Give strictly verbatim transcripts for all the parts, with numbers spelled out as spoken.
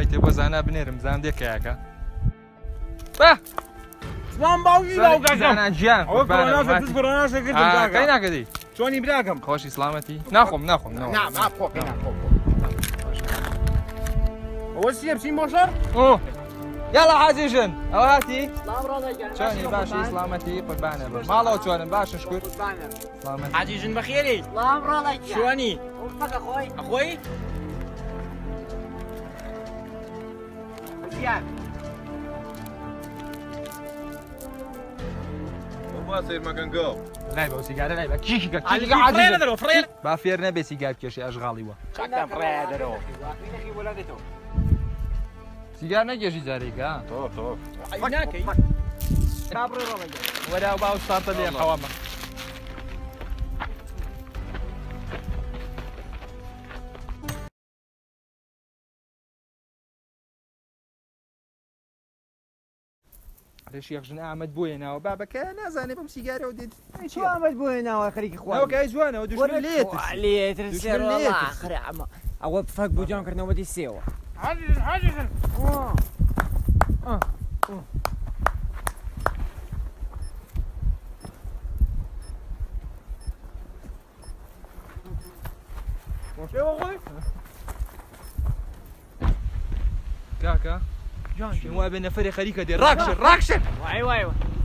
تێ بۆ زانا بنێرم زان دێ کەیاکە بە سلام باوکی باوکەکەم زانا گیان ئەوە کۆرۆناشە توش کۆرۆناشە کردم کاکە کەی ناکەدی چۆنی براکەم خۆشی سلامەتی ناخۆم ناخۆم نا ناخۆ پێ ناخۆ ئەوە چییە بچین بۆ شەڕ يلا حاجی ژن ئەوە هاتی سلام ڕۆڵەگەن چۆنی باشی سلامەتی قوربانە بە ماڵەوە چۆنم باشن شکر سلامەتی حاجی ژن بەخێری سلام ڕۆڵەگەن چۆنی مەگە خۆی ئەخۆی ژیان والله سير مكان جو لای بە سیگارە لای بە کیکی کە علی کیکی فرێ حاجی دەرەوە فرێ با فێر نەبێ سیگار بکێشی ئەژغاڵی وە چاکتان فرێ دەرەوە مینەخی وەلادێتەوە سیگار نەگێژی جارێکە طوف طوف ناکەی کابڕێ ڕۆڵەگەن وەرا باو ساتە لێم حەوامە شيخ ژن ئامەد بۆیەناوە بابەکە نازانێ بەم سیگارەوە دێت چۆ ئەمەد بۆیە ناوە خەریکی خوا ئەوکای جوانەوە دوژمن لێت لێترسێ خرە ئەمە ئەوە فەک بۆ جان کردنەوە دی سێوە حاجی ژن حاجی ژن کاکە وا بێ نەفەری خەریکە دێ ڕاکشن ڕاکشن وای وای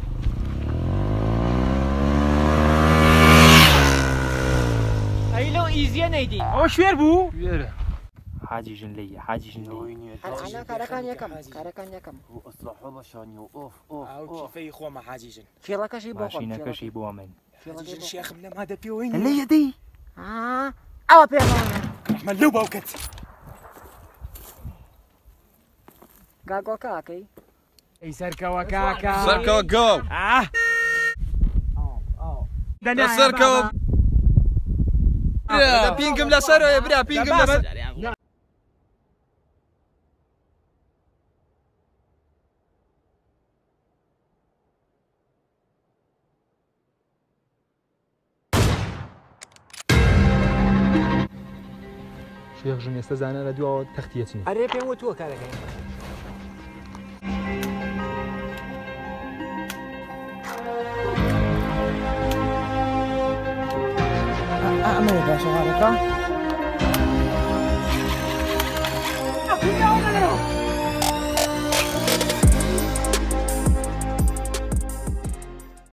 ئەی لەو ئیزیە نەیدی ئەوە شوێر بوو وێرە حاجی ژن لێیە حاجی ژن لێیە کارەکان یەکەم کارەکان یەکەم ئەسڵحۆ بەشانی و ئۆف ئۆف ئەو کیفەی خۆمە حاجی ژن فێڵەکەشی بۆ خۆم ماشینەکەشی بۆ من حاجی ژن شێخم لەما دەپێوەی لێ یەدەی ئەوە پێمانە ئەحمەد لەو باوکەت گاگۆ کاکەی ئەی سەرکەوە کاکە سركو جو سەرکەوە پینگم لەسەرەوە برا پینگم لەسەر شێخ ژن ئێستا زانە لە دووەوە تەختیەچنی ئەرێ پێم وتووە کارەکەی ئەمە باشە هاڕەکە